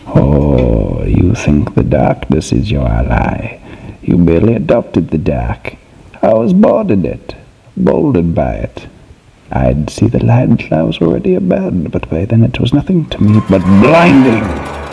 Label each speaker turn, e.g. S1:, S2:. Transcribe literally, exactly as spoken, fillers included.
S1: Oh, you think the darkness is your ally. You merely adopted the dark. I was born in it, molded by it. I'd see the light until I was already a man, but by then it was nothing to me but blinding.